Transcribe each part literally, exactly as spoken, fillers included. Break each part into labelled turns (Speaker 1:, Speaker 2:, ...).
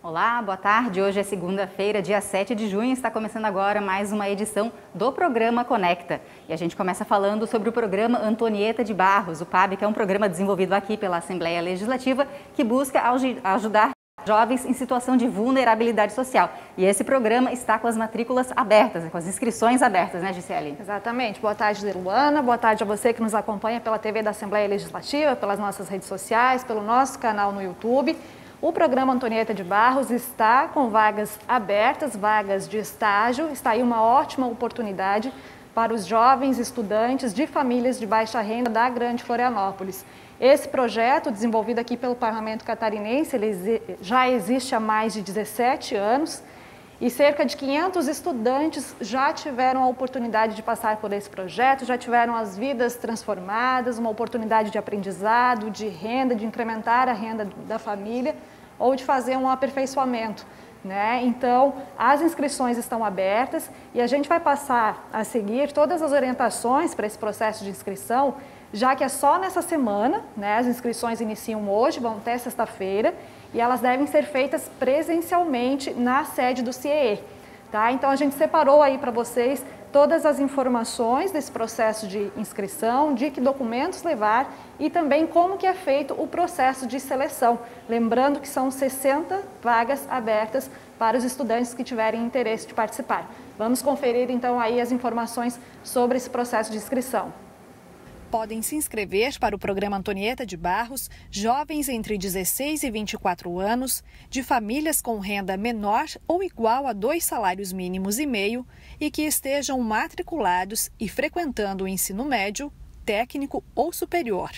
Speaker 1: Olá, boa tarde. Hoje é segunda-feira, dia sete de junho. Está começando agora mais uma edição do programa Conecta. E a gente começa falando sobre o programa Antonieta de Barros, o P A B, que é um programa desenvolvido aqui pela Assembleia Legislativa que busca ajudar jovens em situação de vulnerabilidade social. E esse programa está com as matrículas abertas, com as inscrições abertas, né, Gisele?
Speaker 2: Exatamente. Boa tarde, Luana. Boa tarde a você que nos acompanha pela T V da Assembleia Legislativa, pelas nossas redes sociais, pelo nosso canal no YouTube. O programa Antonieta de Barros está com vagas abertas, vagas de estágio. Está aí uma ótima oportunidade para os jovens estudantes de famílias de baixa renda da Grande Florianópolis. Esse projeto, desenvolvido aqui pelo Parlamento Catarinense, ele já existe há mais de dezessete anos e cerca de quinhentos estudantes já tiveram a oportunidade de passar por esse projeto, já tiveram as vidas transformadas, uma oportunidade de aprendizado, de renda, de incrementar a renda da família ou de fazer um aperfeiçoamento, né? Então, as inscrições estão abertas e a gente vai passar a seguir todas as orientações para esse processo de inscrição, já que é só nessa semana, né? As inscrições iniciam hoje, vão até sexta-feira, e elas devem ser feitas presencialmente na sede do C I E, tá? Então, a gente separou aí para vocês todas as informações desse processo de inscrição, de que documentos levar e também como que é feito o processo de seleção. Lembrando que são sessenta vagas abertas para os estudantes que tiverem interesse de participar. Vamos conferir então aí as informações sobre esse processo de inscrição.
Speaker 3: Podem se inscrever para o programa Antonieta de Barros jovens entre dezesseis e vinte e quatro anos, de famílias com renda menor ou igual a dois salários mínimos e meio e que estejam matriculados e frequentando o ensino médio, técnico ou superior.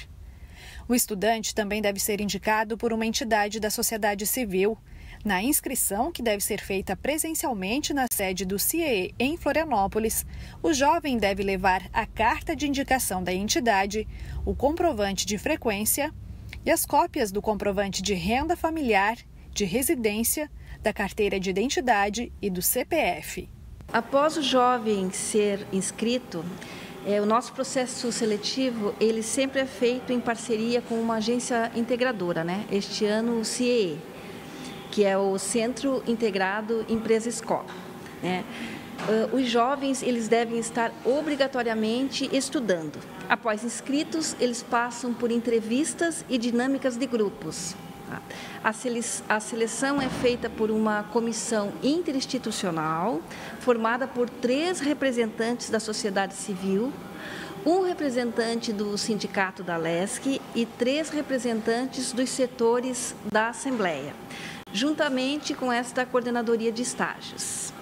Speaker 3: O estudante também deve ser indicado por uma entidade da sociedade civil. Na inscrição, que deve ser feita presencialmente na sede do C I E em Florianópolis, o jovem deve levar a carta de indicação da entidade, o comprovante de frequência e as cópias do comprovante de renda familiar, de residência, da carteira de identidade e do C P F.
Speaker 4: Após o jovem ser inscrito, é, o nosso processo seletivo ele sempre é feito em parceria com uma agência integradora, né? Este ano o C I E, que é o Centro Integrado Empresa Escola, né? Uh, os jovens eles devem estar obrigatoriamente estudando. Após inscritos, eles passam por entrevistas e dinâmicas de grupos. Tá? A, sele a seleção é feita por uma comissão interinstitucional, formada por três representantes da sociedade civil, um representante do sindicato da Lesc e três representantes dos setores da Assembleia, juntamente com esta coordenadoria de estágios.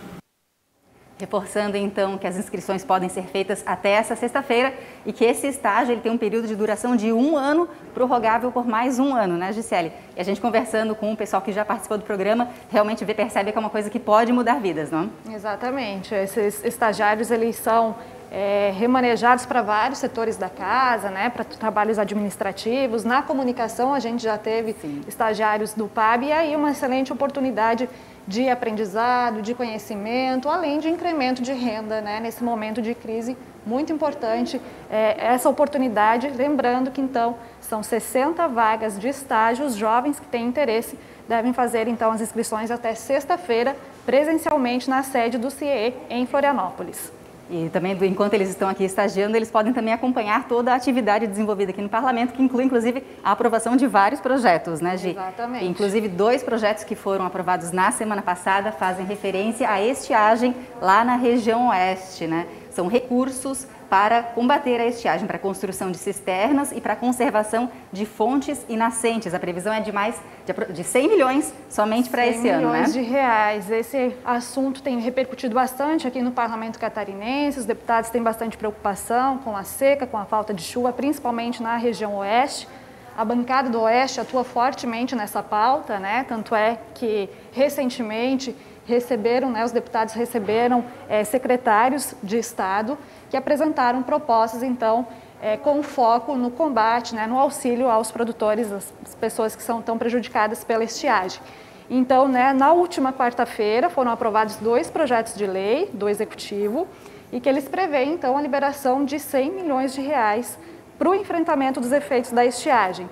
Speaker 1: Reforçando então que as inscrições podem ser feitas até essa sexta-feira e que esse estágio ele tem um período de duração de um ano, prorrogável por mais um ano, né, Gisele? E a gente conversando com o pessoal que já participou do programa, realmente vê, percebe que é uma coisa que pode mudar vidas, não?
Speaker 2: Exatamente. Esses estagiários, eles são É, remanejados para vários setores da casa, né, para trabalhos administrativos. Na comunicação, a gente já teve Sim. estagiários do P A B e aí uma excelente oportunidade de aprendizado, de conhecimento, além de incremento de renda, né, nesse momento de crise muito importante. É, essa oportunidade, lembrando que então são sessenta vagas de estágio, os jovens que têm interesse devem fazer então as inscrições até sexta-feira, presencialmente na sede do C I E em Florianópolis.
Speaker 1: E também, enquanto eles estão aqui estagiando, eles podem também acompanhar toda a atividade desenvolvida aqui no Parlamento, que inclui, inclusive, a aprovação de vários projetos, né, Gi?
Speaker 2: Exatamente.
Speaker 1: Inclusive, dois projetos que foram aprovados na semana passada fazem referência à estiagem lá na região oeste, né? São recursos para combater a estiagem, para a construção de cisternas e para a conservação de fontes e nascentes. A previsão é de mais de cem milhões somente para esse ano, né?
Speaker 2: cem milhões de reais. Esse assunto tem repercutido bastante aqui no Parlamento Catarinense. Os deputados têm bastante preocupação com a seca, com a falta de chuva, principalmente na região oeste. A bancada do Oeste atua fortemente nessa pauta, né? Tanto é que recentemente receberam, né, os deputados receberam é, secretários de Estado que apresentaram propostas, então, é, com foco no combate, né, no auxílio aos produtores, as pessoas que são tão prejudicadas pela estiagem. Então, né, na última quarta-feira foram aprovados dois projetos de lei do Executivo e que eles prevêem, então, a liberação de cem milhões de reais para o enfrentamento dos efeitos da estiagem.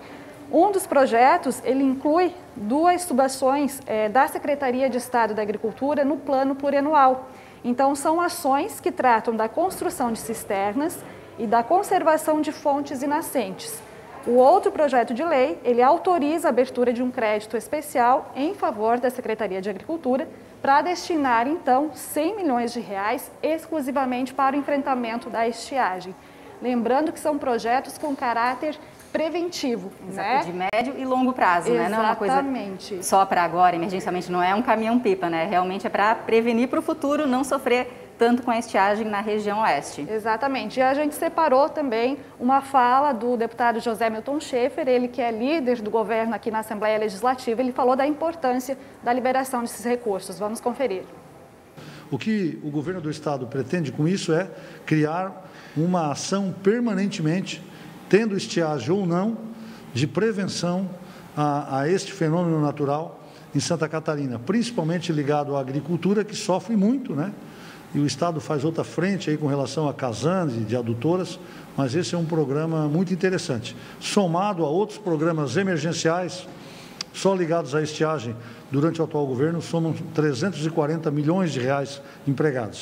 Speaker 2: Um dos projetos, ele inclui duas subações é, da Secretaria de Estado da Agricultura no plano plurianual. Então, são ações que tratam da construção de cisternas e da conservação de fontes e nascentes. O outro projeto de lei, ele autoriza a abertura de um crédito especial em favor da Secretaria de Agricultura para destinar, então, cem milhões de reais exclusivamente para o enfrentamento da estiagem. Lembrando que são projetos com caráter preventivo, né?
Speaker 1: De médio e longo prazo,
Speaker 2: Exatamente.
Speaker 1: né? Não é uma coisa só para agora, emergencialmente, não é um caminhão-pipa, né? Realmente é para prevenir para o futuro não sofrer tanto com a estiagem na região oeste.
Speaker 2: Exatamente. E a gente separou também uma fala do deputado José Milton Schaefer, ele que é líder do governo aqui na Assembleia Legislativa, ele falou da importância da liberação desses recursos. Vamos conferir.
Speaker 5: O que o governo do estado pretende com isso é criar uma ação permanentemente, tendo estiagem ou não, de prevenção a, a este fenômeno natural em Santa Catarina, principalmente ligado à agricultura, que sofre muito, né? E o estado faz outra frente aí com relação a casanas e de adutoras, mas esse é um programa muito interessante. Somado a outros programas emergenciais, só ligados à estiagem, durante o atual governo, somam trezentos e quarenta milhões de reais empregados.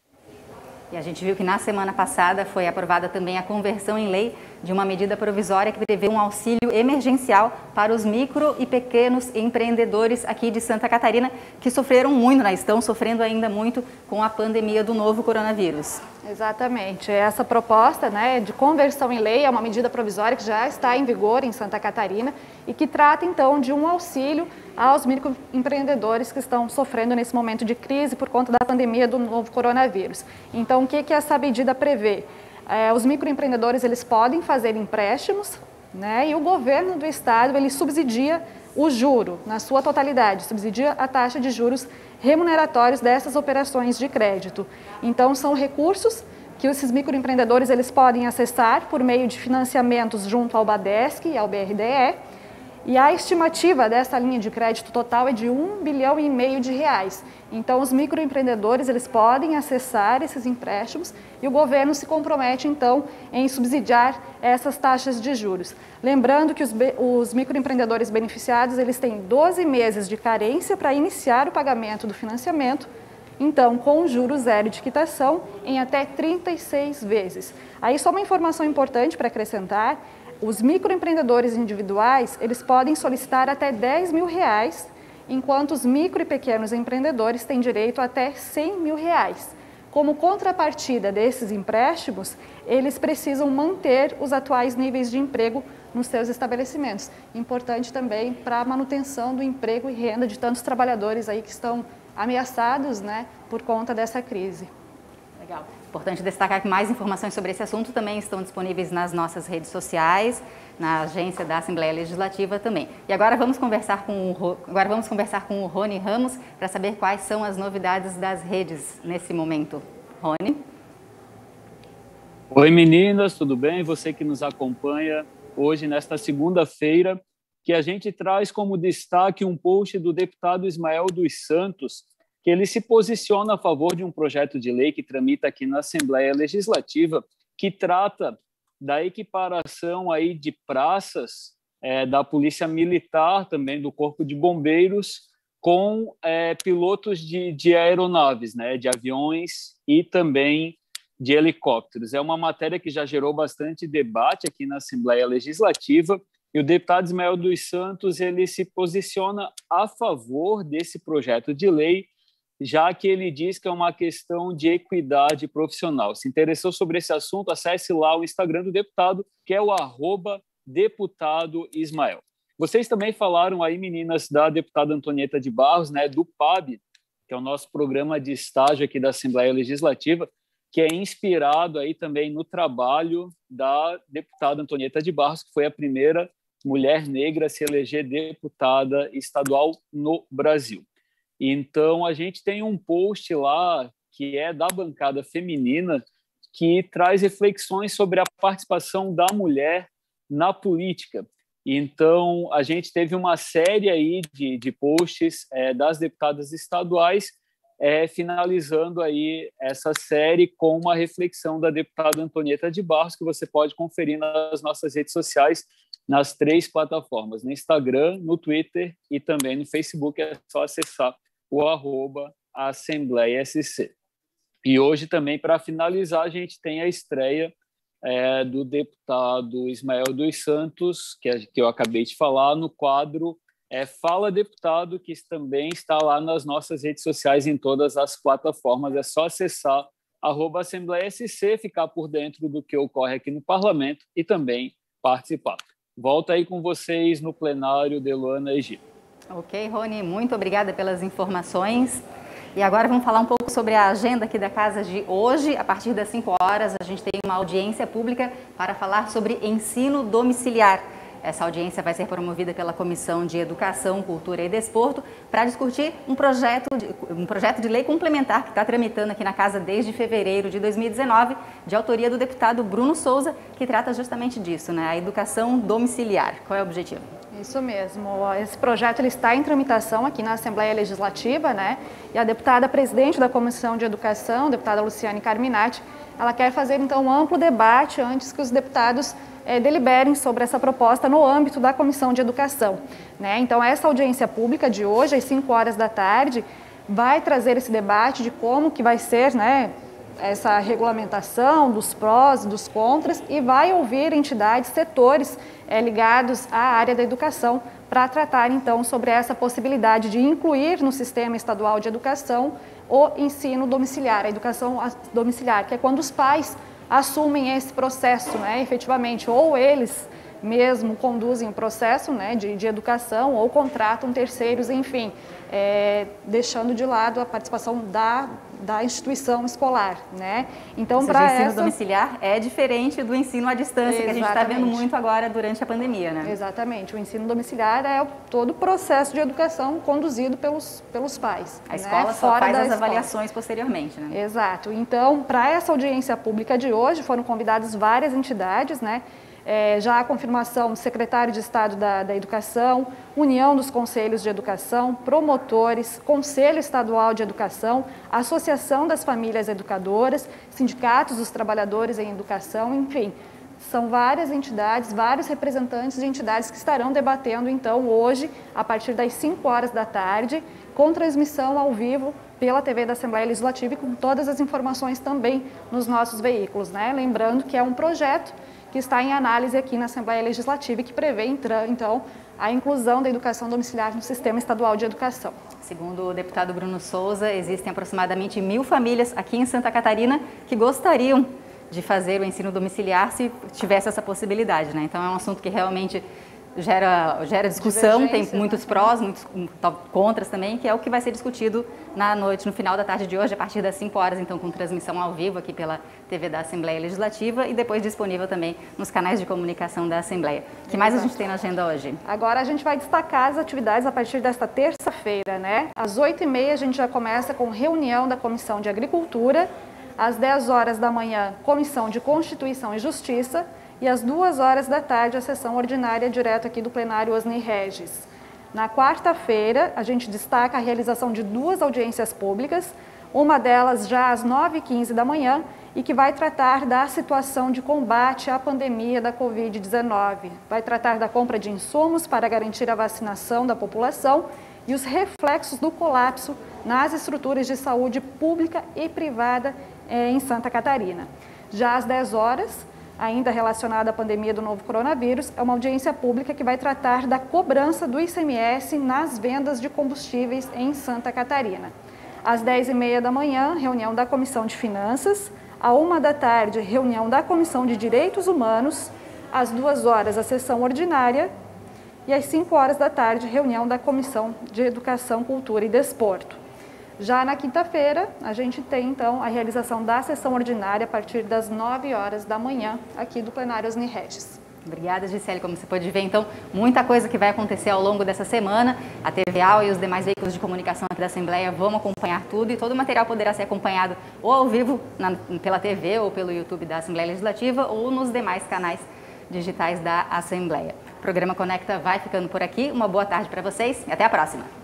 Speaker 1: E a gente viu que na semana passada foi aprovada também a conversão em lei de uma medida provisória que prevê um auxílio emergencial para os micro e pequenos empreendedores aqui de Santa Catarina, que sofreram muito, né? Estão sofrendo ainda muito com a pandemia do novo coronavírus.
Speaker 2: Exatamente. Essa proposta, né, de conversão em lei é uma medida provisória que já está em vigor em Santa Catarina e que trata, então, de um auxílio aos microempreendedores que estão sofrendo nesse momento de crise por conta da pandemia do novo coronavírus. Então, o que, que essa medida prevê? É, os microempreendedores, eles podem fazer empréstimos, né, e o governo do estado, ele subsidia o juro na sua totalidade, subsidia a taxa de juros remuneratórios dessas operações de crédito. Então, são recursos que esses microempreendedores eles podem acessar por meio de financiamentos junto ao Badesc e ao B R D E, e a estimativa dessa linha de crédito total é de um bilhão e meio de reais. Então, os microempreendedores eles podem acessar esses empréstimos e o governo se compromete, então, em subsidiar essas taxas de juros. Lembrando que os, os microempreendedores beneficiados eles têm doze meses de carência para iniciar o pagamento do financiamento, então, com juros zero de quitação em até trinta e seis vezes. Aí, só uma informação importante para acrescentar: os microempreendedores individuais, eles podem solicitar até dez mil reais, enquanto os micro e pequenos empreendedores têm direito a até cem mil reais. Como contrapartida desses empréstimos, eles precisam manter os atuais níveis de emprego nos seus estabelecimentos. Importante também para a manutenção do emprego e renda de tantos trabalhadores aí que estão ameaçados, né, por conta dessa crise.
Speaker 1: Legal. Importante destacar que mais informações sobre esse assunto também estão disponíveis nas nossas redes sociais, na agência da Assembleia Legislativa também. E agora vamos conversar com o, agora vamos conversar com o Rony Ramos para saber quais são as novidades das redes nesse momento. Rony?
Speaker 6: Oi meninas, tudo bem? Você que nos acompanha hoje nesta segunda-feira, que a gente traz como destaque um post do deputado Ismael dos Santos, que ele se posiciona a favor de um projeto de lei que tramita aqui na Assembleia Legislativa, que trata da equiparação aí de praças é, da Polícia Militar, também do Corpo de Bombeiros, com é, pilotos de, de aeronaves, né, de aviões e também de helicópteros. É uma matéria que já gerou bastante debate aqui na Assembleia Legislativa, e o deputado Ismael dos Santos ele se posiciona a favor desse projeto de lei, já que ele diz que é uma questão de equidade profissional. Se interessou sobre esse assunto, acesse lá o Instagram do deputado, que é o arroba deputado Ismael. Vocês também falaram aí, meninas, da deputada Antonieta de Barros, né, do P A B, que é o nosso programa de estágio aqui da Assembleia Legislativa, que é inspirado aí também no trabalho da deputada Antonieta de Barros, que foi a primeira mulher negra a se eleger deputada estadual no Brasil. Então, a gente tem um post lá que é da bancada feminina que traz reflexões sobre a participação da mulher na política. Então, a gente teve uma série aí de, de posts é, das deputadas estaduais, é, finalizando aí essa série com uma reflexão da deputada Antonieta de Barros, que você pode conferir nas nossas redes sociais, nas três plataformas, no Instagram, no Twitter e também no Facebook. É só acessar o arroba Assembleia S C. E hoje também, para finalizar, a gente tem a estreia é, do deputado Ismael dos Santos, que, é, que eu acabei de falar, no quadro é, Fala Deputado, que também está lá nas nossas redes sociais, em todas as plataformas. É só acessar arroba Assembleia S C, ficar por dentro do que ocorre aqui no Parlamento e também participar. Volto aí com vocês no plenário, Deluana e Gil.
Speaker 1: Ok, Rony, muito obrigada pelas informações. E agora vamos falar um pouco sobre a agenda aqui da casa de hoje. A partir das cinco horas, a gente tem uma audiência pública para falar sobre ensino domiciliar. Essa audiência vai ser promovida pela Comissão de Educação, Cultura e Desporto para discutir um projeto, de, um projeto de lei complementar que está tramitando aqui na casa desde fevereiro de dois mil e dezenove, de autoria do deputado Bruno Souza, que trata justamente disso, né? A educação domiciliar. Qual é o objetivo?
Speaker 2: Isso mesmo. Esse projeto ele está em tramitação aqui na Assembleia Legislativa, né? E a deputada presidente da Comissão de Educação, deputada Luciane Carminati, ela quer fazer então um amplo debate antes que os deputados é, deliberem sobre essa proposta no âmbito da Comissão de Educação, né? Então essa audiência pública de hoje, às cinco horas da tarde, vai trazer esse debate de como que vai ser, né, essa regulamentação dos prós e dos contras e vai ouvir entidades, setores é, ligados à área da educação para tratar então sobre essa possibilidade de incluir no sistema estadual de educação o ensino domiciliar, a educação domiciliar, que é quando os pais assumem esse processo, né, efetivamente, ou eles mesmo conduzem o processo, né, de, de educação ou contratam terceiros, enfim, é, deixando de lado a participação da, da instituição escolar, né? Então, para essa... O ensino
Speaker 1: domiciliar é diferente do ensino à distância, exatamente, que a gente está vendo muito agora durante a pandemia, né?
Speaker 2: Exatamente. O ensino domiciliar é todo o processo de educação conduzido pelos, pelos pais.
Speaker 1: A escola, né, só faz as escola. avaliações posteriormente, né?
Speaker 2: Exato. Então, para essa audiência pública de hoje, foram convidadas várias entidades, né? É, já a confirmação do secretário de Estado da, da Educação, União dos Conselhos de Educação, promotores, Conselho Estadual de Educação, Associação das Famílias Educadoras, sindicatos dos trabalhadores em educação, enfim, são várias entidades, vários representantes de entidades que estarão debatendo, então, hoje, a partir das cinco horas da tarde, com transmissão ao vivo pela T V da Assembleia Legislativa e com todas as informações também nos nossos veículos, né? Lembrando que é um projeto que está em análise aqui na Assembleia Legislativa e que prevê, então, a inclusão da educação domiciliar no Sistema Estadual de Educação.
Speaker 1: Segundo o deputado Bruno Souza, existem aproximadamente mil famílias aqui em Santa Catarina que gostariam de fazer o ensino domiciliar se tivesse essa possibilidade, né? Então, é um assunto que realmente gera, gera discussão, tem muitos prós, muitos contras também, que é o que vai ser discutido na noite, no final da tarde de hoje, a partir das cinco horas, então, com transmissão ao vivo aqui pela T V da Assembleia Legislativa e depois disponível também nos canais de comunicação da Assembleia. O que mais a gente tem na agenda hoje?
Speaker 2: Agora a gente vai destacar as atividades a partir desta terça-feira, né? Às oito e meia a gente já começa com reunião da Comissão de Agricultura, às dez horas da manhã, Comissão de Constituição e Justiça, e às duas horas da tarde, a sessão ordinária direto aqui do plenário Osni Regis. Na quarta-feira, a gente destaca a realização de duas audiências públicas, uma delas já às nove e quinze da manhã e que vai tratar da situação de combate à pandemia da covid dezenove. Vai tratar da compra de insumos para garantir a vacinação da população e os reflexos do colapso nas estruturas de saúde pública e privada eh, em Santa Catarina. Já às dez horas, ainda relacionada à pandemia do novo coronavírus, é uma audiência pública que vai tratar da cobrança do I C M S nas vendas de combustíveis em Santa Catarina. Às dez e meia da manhã, reunião da Comissão de Finanças. À uma da tarde, reunião da Comissão de Direitos Humanos. Às duas horas, a sessão ordinária. E às cinco horas da tarde, reunião da Comissão de Educação, Cultura e Desporto. Já na quinta-feira, a gente tem, então, a realização da sessão ordinária a partir das nove horas da manhã, aqui do plenário Osni Regis.
Speaker 1: Obrigada, Gisele. Como você pode ver, então, muita coisa que vai acontecer ao longo dessa semana. A T V A e os demais veículos de comunicação aqui da Assembleia vão acompanhar tudo e todo o material poderá ser acompanhado ou ao vivo na, pela T V ou pelo YouTube da Assembleia Legislativa ou nos demais canais digitais da Assembleia. O programa Conecta vai ficando por aqui. Uma boa tarde para vocês e até a próxima.